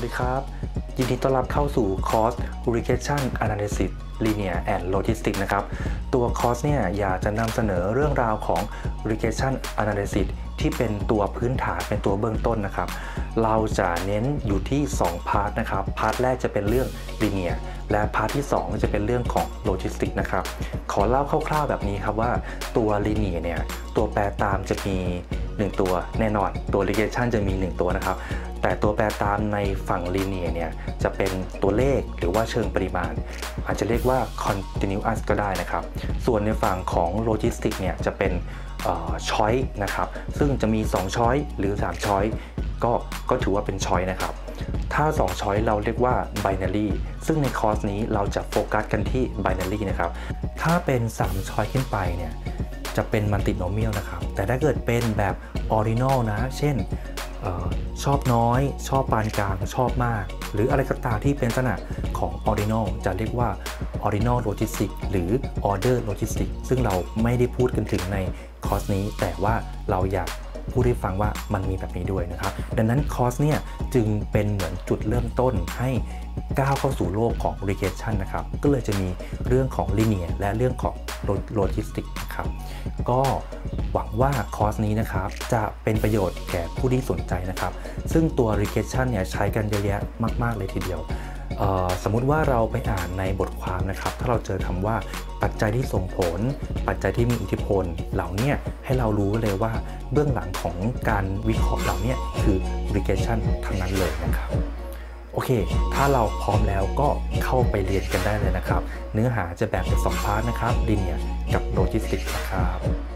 ดีครับยินดีต้อนรับเข้าสู่คอร์ส Regression Analysis Linear and Logistics นะครับตัวคอร์สเนี่ยอยากจะนำเสนอเรื่องราวของ Regression Analysis ที่เป็นตัวพื้นฐานเป็นตัวเบื้องต้นนะครับเราจะเน้นอยู่ที่2พาร์ทนะครับพาร์ทแรกจะเป็นเรื่อง Linear และพาร์ทที่2จะเป็นเรื่องของ Logistics นะครับขอเล่าคร่าวๆแบบนี้ครับว่าตัว Linear เนี่ยตัวแปรตามจะมี1ตัวแน่นอนตัว Regression จะมี1ตัวนะครับแต่ตัวแปรตามในฝั่ง Linear เนี่ยจะเป็นตัวเลขหรือว่าเชิงปริมาณอาจจะเรียกว่า continuous ก็ได้นะครับส่วนในฝั่งของ Logistics เนี่ยจะเป็นchoice นะครับซึ่งจะมี2 choice หรือ3 choice ก็ถือว่าเป็น choice นะครับถ้า2 choice เราเรียกว่า binary ซึ่งในคอร์สนี้เราจะโฟกัสกันที่ binary นะครับถ้าเป็น3 choice ขึ้นไปเนี่ยจะเป็น multinomial นะครับแต่ถ้าเกิดเป็นแบบ ordinal นะเช่นชอบน้อยชอบปานกลางชอบมากหรืออะไรก็ตามที่เป็นลักษณะของ ordinal จะเรียกว่า ordinal logistics หรือ order logistics ซึ่งเราไม่ได้พูดกันถึงในคอร์สนี้แต่ว่าเราอยากพูดให้ฟังว่ามันมีแบบนี้ด้วยนะครับดังนั้นคอร์สเนี่ยจึงเป็นเหมือนจุดเริ่มต้นให้ก้าวเข้าสู่โลกของ regression นะครับก็เลยจะมีเรื่องของ linear และเรื่องของ logistics นะครับก็หวังว่าคอร์สนี้นะครับจะเป็นประโยชน์แก่ผู้ที่สนใจนะครับซึ่งตัว regression เนี่ยใช้กันเยอะแยะมากๆเลยทีเดียวสมมุติว่าเราไปอ่านในบทความนะครับถ้าเราเจอคำว่าปัจจัยที่ส่งผลปัจจัยที่มีอิทธิพลเหล่านี้ให้เรารู้เลยว่าเบื้องหลังของการวิเคราะห์เหล่านี้คือ regression ทั้งนั้นเลยนะครับโอเคถ้าเราพร้อมแล้วก็เข้าไปเรียนกันได้เลยนะครับเนื้อหาจะแบ่งเป็น2 พาร์ทนะครับ Linear กับ Logistics นะครับ